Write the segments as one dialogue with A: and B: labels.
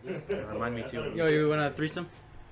A: Remind me too.
B: Yo, you wanna threesome?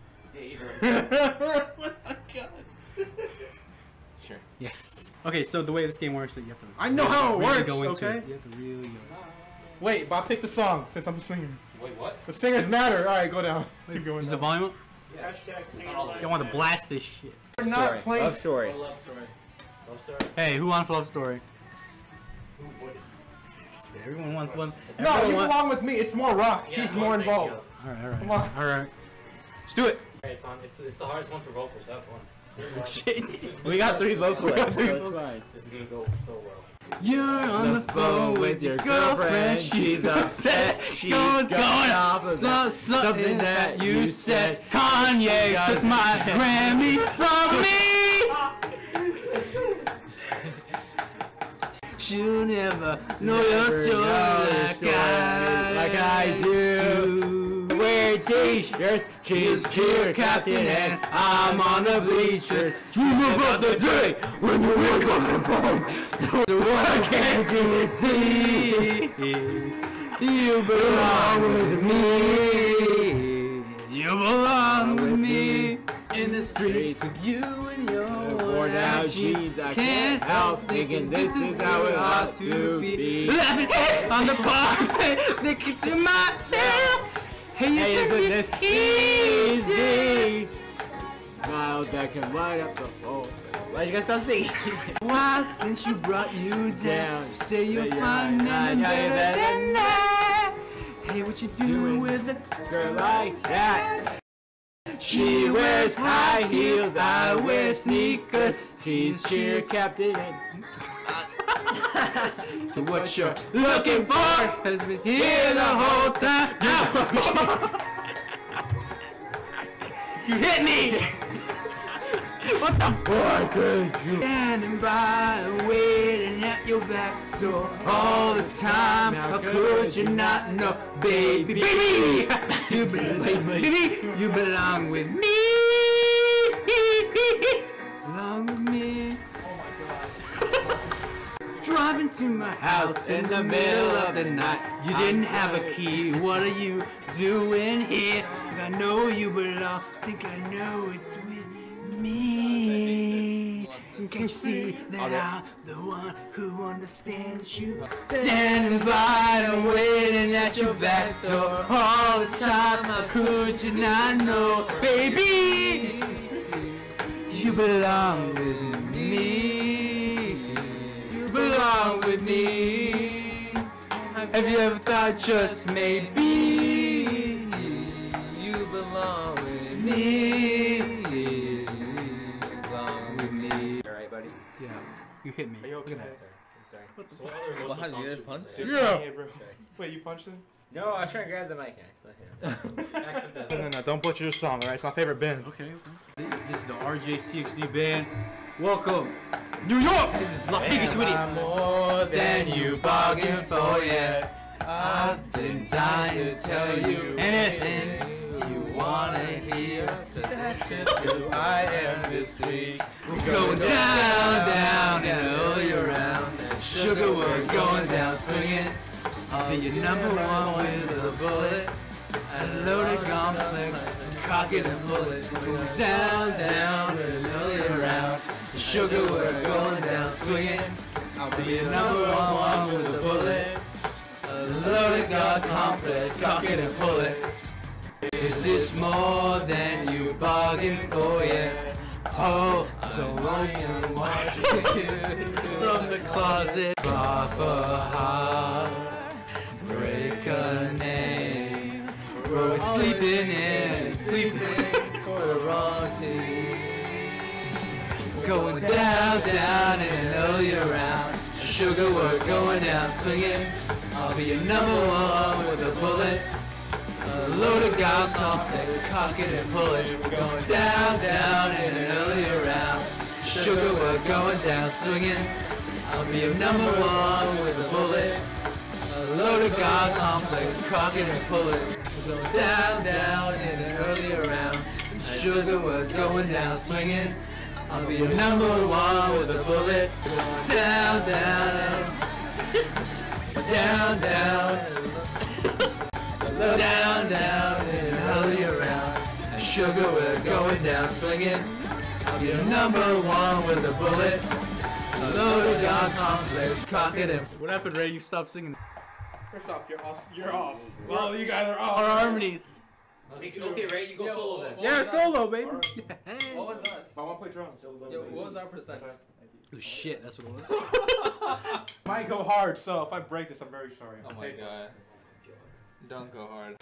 A: Oh my god. Sure.
B: Yes. Okay, so the way this game works is you have to.
C: I know how it works.
B: Go into
C: Okay.
B: it. You have to really go.
C: Wait, but I picked the song since I'm the singer.
A: Wait, what?
C: The singers matter. All right, go down. Keep going.
B: Is
C: down.
B: the volume up?
A: Yeah.
B: You want to blast this shit.
C: We're not playing.
D: Love story.
A: Oh, love story. Love story?
B: Hey, who wants love story?
A: Who wouldn't?
B: Everyone wants one.
C: No,
B: Everyone
C: you
B: wants...
C: belong with me. It's more rock.
A: Yeah,
C: He's more involved.
B: Alright, alright.
C: Come on.
B: Alright. Let's do it.
A: Alright, it's on. It's the hardest one for vocals. Have fun.
B: Shit.
D: We got 3 vocalists, so it's fine.
A: This is gonna go so well.
B: You're on the phone with your girlfriend. She's upset.
D: She's
B: going
D: off of
B: something that you said. Kanye took my Grammy from me. She'll never know your story like I do.
D: Wear t-shirts, she's cheer captain, and I'm on the bleachers.
B: Dream about the day when you wake up the phone. The one I can't see. You belong with me. You belong with me. In the streets with you and your
D: Worn out jeans, I can't help thinking this is how it ought to be.
B: Laughing on the park, thinking to myself, hey,
D: Isn't this easy? Smiles that can light up the whole. Why you gotta stop singing?
B: Why, since you brought you down, you say you'll
D: But
B: find
D: you're
B: nothing
D: not
B: better than that. Hey, what you doing with a
D: Girl like that. She wears high heels, I wear sneakers. She's cheer captain and
B: what you're looking for has been here the whole time. You hit me! What the fuck? Standing by, waiting at your back door all this time. How could you not know, baby? Baby, you belong with me. Belong with me. Driving to my house in the middle of the night. You didn't have a key. What are you doing here? I know you belong. Think I know it's with me. Can't you see that I'm the one who understands you? Standing by and waiting at your back door all this time. How could you not know, baby? You belong with me. You belong with me. Have you ever thought just maybe you belong with me? Belong with me.
D: Alright, buddy.
B: Yeah, you hit me.
C: Are you okay?
D: I'm sorry.
A: So what other emotional songs
D: you
A: should
D: punch
A: we say?
C: Yeah.
A: Hey, bro.
C: Wait, you punched him?
D: No, I was trying to grab the mic.
A: Accidentally.
C: No, don't butcher your song, alright? It's my favorite band.
B: Okay. This is the RJCXD band. Welcome, New York. This is Las Vegas with it. More than you bargained for, yeah. I've been dying to tell you anything you wanna hear. So that's who I am this week. We're going down, down, and all year round. Sugar, we're going down swinging. I'll be your number one with a bullet. A loaded complex, cock it and pull it. We're going down, down, and all year round. Sugar, we're going down swinging. I'll be your number one with a bullet. A loaded god complex, cock it and pull it. Is this more than you bargained for, yeah? Oh, so I am watching you from the closet. Drop a heart, break a name. We're sleeping in, sleeping for the wrong team. Going down, down, and all year round. Sugar, we're going down swinging. I'll be your number one with a bullet. A loaded god complex, cock it and pull it. We're going down, down, and all year round. Sugar, we're going down swinging. I'll be your number one with a bullet. A loaded god complex, cock it and pull it. We're going down, down, and earlier round. Sugar, we're going down swinging. I'll be your number one with a bullet. Down, down, down, down, down, down. sugar, we're going down swinging. I'll be number one with a bullet. A loaded gun complex, cock it in. What happened, Ray? You stopped singing.
C: First off, you're off. Well, you guys are off.
B: Our harmonies.
A: Okay, Ray, you go solo then.
B: Yeah, solo, baby.
A: What was that?
C: I want to play drums.
A: Yo, what was our percent?
B: Oh shit, that's what it was.
C: Might go hard, so if I break this, I'm very sorry.
A: Oh my god. Don't go hard.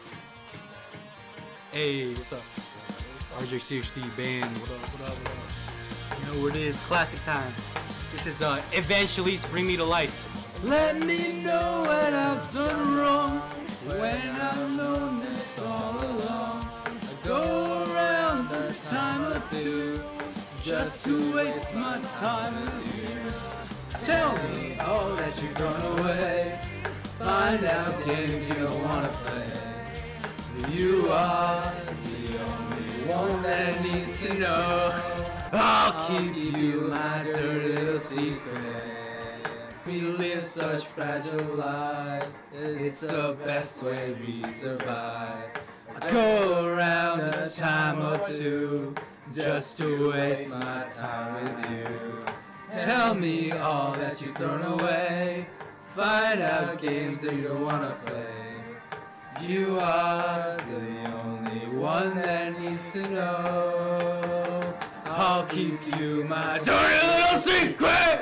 B: Hey, what's up? RJCXD band. What up, what up, what up? You know what it is? Classic time. This is Eventually Bring Me to Life. Let me know what I've done wrong when I've known this all along. I go around a time or two just to waste my time with you. Tell me all that you've thrown away. Find out games you don't wanna play. You are the only one that needs to know. I'll keep you my dirty little secret. We live such fragile lives. It's the best way we survive. I go around a time or two just to waste my time with you. Tell me all that you've thrown away. Find out games that you don't wanna play. You are the only one that needs to know. I'll keep you my dirty little secret.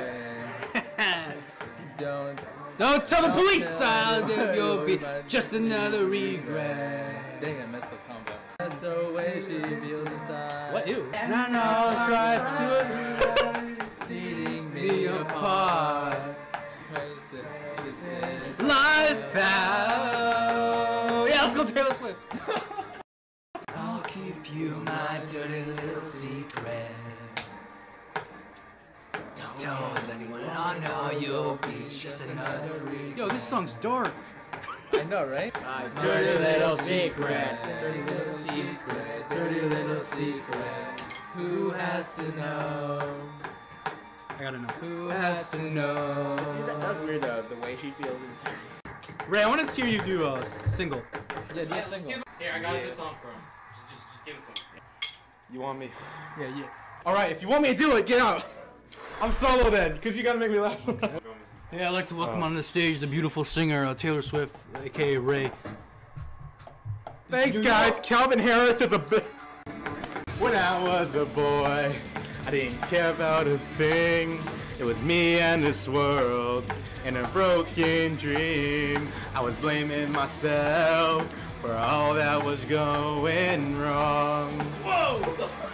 B: Don't tell the police. You'll be just another regret.
A: Dang, I messed up combo. That's the way she feels inside.
B: What? Ew. And I'll try to eating me apart. Life out. Yeah, let's go Taylor Swift. I'll keep you my dirty little secret. Don't tell anyone, I know you'll be just another regret. Yo, this song's dark.
A: I know, right?
B: My dirty little secret. Dirty little secret. Dirty little secret. Who has to know? I gotta know. Who has to know?
D: Dude, that was weird though, the way she feels inside.
B: Ray, I want to hear you do a single.
A: Yeah, do a single.
C: Here, I got
A: this song for him. Just give it to him.
C: You want me?
B: Yeah.
C: Alright, if you want me to do it, get out. I'm solo then, because you gotta make me laugh.
B: Yeah, I'd like to welcome on the stage the beautiful singer Taylor Swift, aka Ray.
C: Thanks, guys. Calvin Harris is a bit. When I was a boy, I didn't care about a thing. It was me and this world in a broken dream. I was blaming myself for all that was going wrong. Whoa!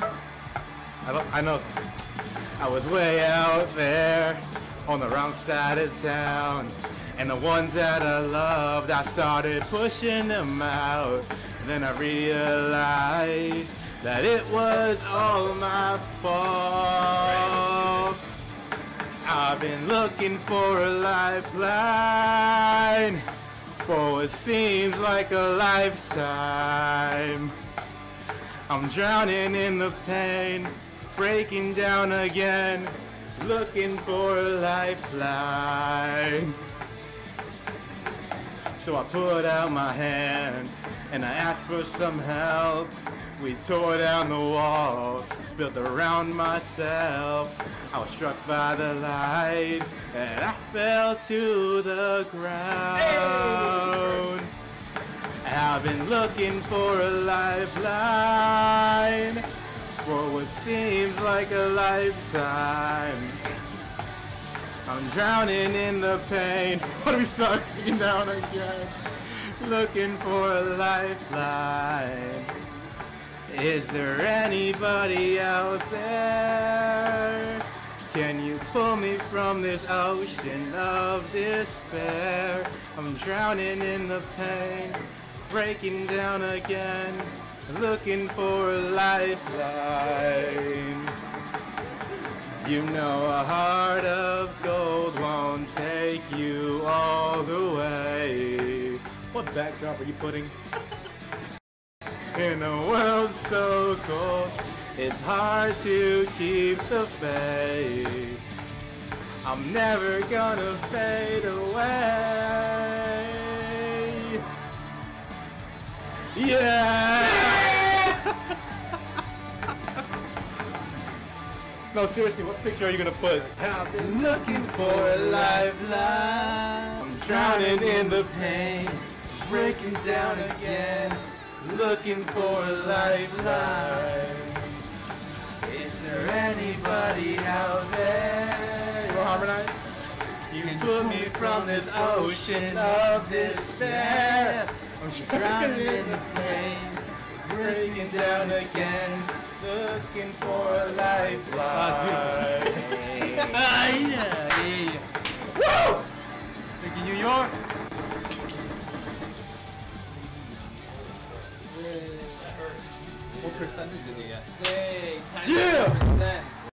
C: I know. I was way out there on the wrong side of town, and the ones that I loved, I started pushing them out. Then I realized that it was all my fault. I've been looking for a lifeline for what seems like a lifetime. I'm drowning in the pain, breaking down again, looking for a lifeline. So I put out my hand and I asked for some help. We tore down the walls, built around myself. I was struck by the light and I fell to the ground. I've been looking for a lifeline for what seems like a lifetime. I'm drowning in the pain. What are we sucking down again? Looking for a lifeline. Is there anybody out there? Can you pull me from this ocean of despair? I'm drowning in the pain, breaking down again, looking for a lifeline. You know a heart of gold won't take you all the way. What backdrop are you putting? In a world so cold, it's hard to keep the faith. I'm never gonna fade away. Yeah! No, seriously, what picture are you gonna put?
A: I've been looking for a lifeline.
C: I'm drowning in the
A: pain, breaking down again, looking for a lifeline. Is there anybody out there?
C: You wanna harmonize?
A: You can put me from this ocean of despair. I'm drowning in the pain, breaking down again, looking for a lifeline.
B: Woo! Thank you, New York.
A: What percentage did he get?
B: Yeah!